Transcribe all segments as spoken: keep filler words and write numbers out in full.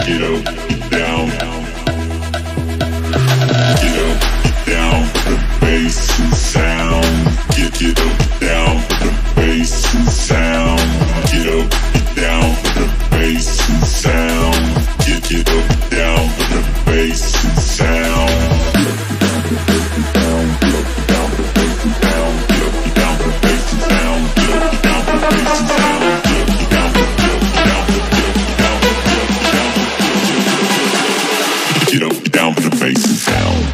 Get up, get down. Get up, get down. The bass and sound. Get get up, get down. The bass and sound. Get up, get down. The bass and sound. Get get up, get down. The bass and sound. Get up, get down, put the bass and sound.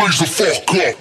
blaze the fuck up.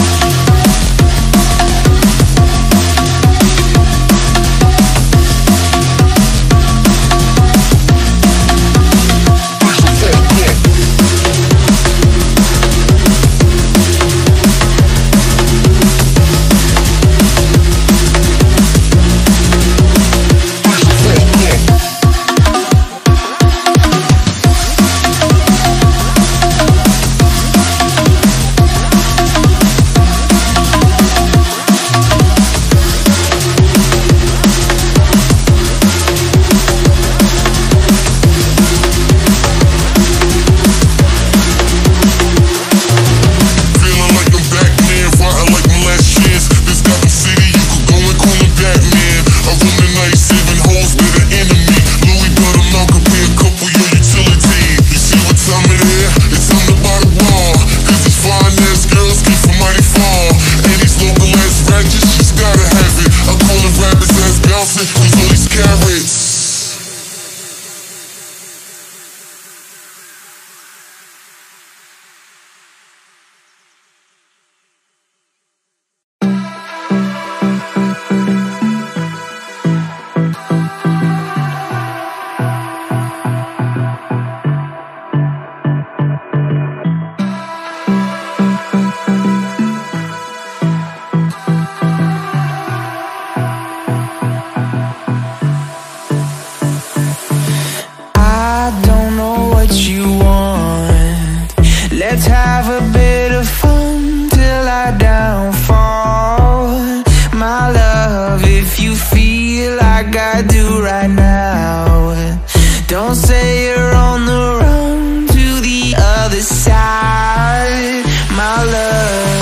Let's have a bit of fun till I downfall. My love, if you feel like I do right now, don't say you're on the run to the other side, my love.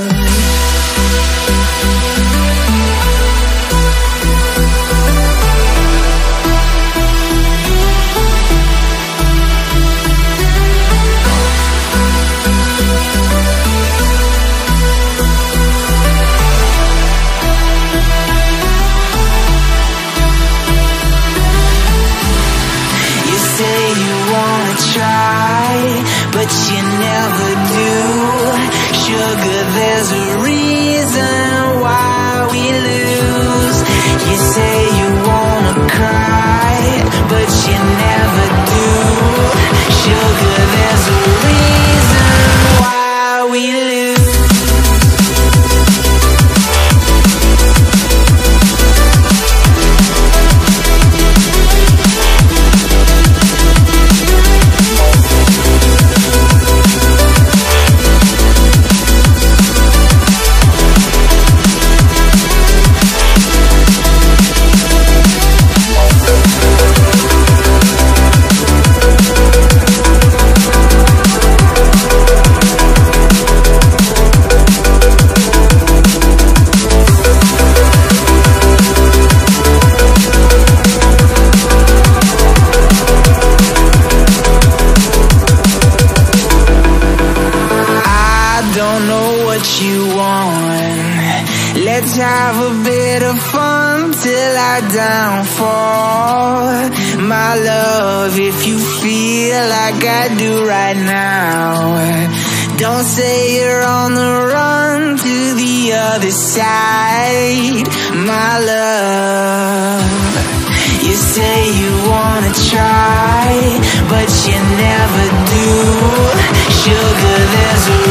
But you never do. Sugar, there's a reason why we lose. You say you wanna cry, but you never do. Sugar, there's a reason why we lose. Let's have a bit of fun till I downfall. My love, if you feel like I do right now, don't say you're on the run to the other side, my love. You say you wanna try, but you never do. Sugar, there's a